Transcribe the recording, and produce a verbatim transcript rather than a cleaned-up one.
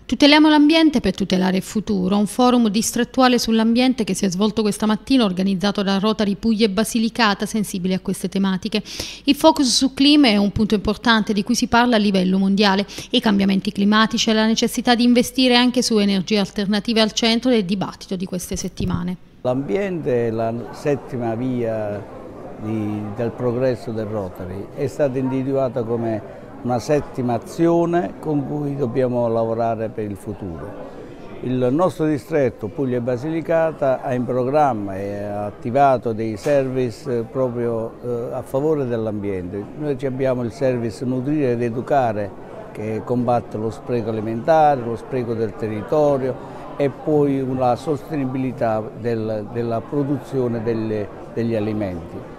Tuteliamo l'ambiente per tutelare il futuro, un forum distrettuale sull'ambiente che si è svolto questa mattina organizzato da Rotary Puglia e Basilicata sensibili a queste tematiche. Il focus su clima è un punto importante di cui si parla a livello mondiale. I cambiamenti climatici e la necessità di investire anche su energie alternative al centro del dibattito di queste settimane. L'ambiente è la settima via di, del progresso del Rotary, è stata individuata come una settima azione con cui dobbiamo lavorare per il futuro. Il nostro distretto Puglia e Basilicata ha in programma e ha attivato dei service proprio eh, a favore dell'ambiente. Noi abbiamo il service Nutrire ed Educare che combatte lo spreco alimentare, lo spreco del territorio e poi la sostenibilità del, della produzione delle, degli alimenti.